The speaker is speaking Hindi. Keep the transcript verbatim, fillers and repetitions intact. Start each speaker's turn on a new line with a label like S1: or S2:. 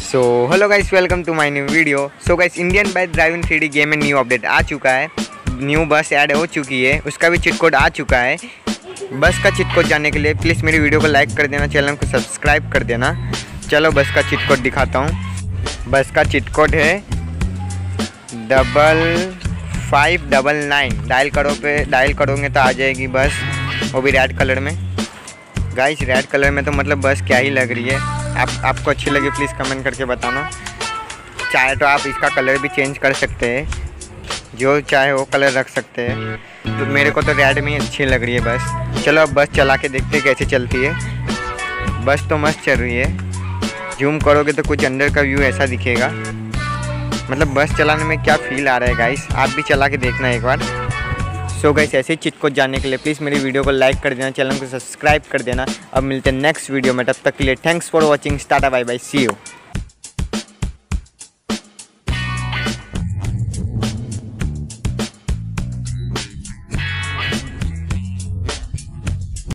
S1: So hello guys, welcome to my new video. So guys, Indian bike driving three D game में न्यू अपडेट आ चुका है। न्यू बस ऐड हो चुकी है, उसका भी चिट कोड आ चुका है। बस का चिट कोड जानने के लिए प्लीज़ मेरी वीडियो को लाइक कर देना, चैनल को सब्सक्राइब कर देना। चलो बस का चिट कोड दिखाता हूँ। बस का चिट कोड है double five double nine. Dial करो पे डायल करोगे तो आ जाएगी बस, वो भी रेड कलर में। गाइस रेड कलर में तो मतलब बस क्या ही लग रही है। आप आपको अच्छी लगी प्लीज़ कमेंट करके बताना। चाहे तो आप इसका कलर भी चेंज कर सकते हैं, जो चाहे वो कलर रख सकते हैं। तो मेरे को तो रेड में ही अच्छी लग रही है बस। चलो अब बस चला के देखते हैं कैसे चलती है। बस तो मस्त चल रही है। जूम करोगे तो कुछ अंदर का व्यू ऐसा दिखेगा। मतलब बस चलाने में क्या फील आ रहा है गाइस, आप भी चला के देखना एक बार। सो गाइस, ऐसे ही चिट कोड जानने के लिए प्लीज़ मेरी वीडियो को लाइक कर देना, चैनल को सब्सक्राइब कर देना। अब मिलते हैं नेक्स्ट वीडियो में, तब तक के लिए thanks for watching. Tata bye bye, see you.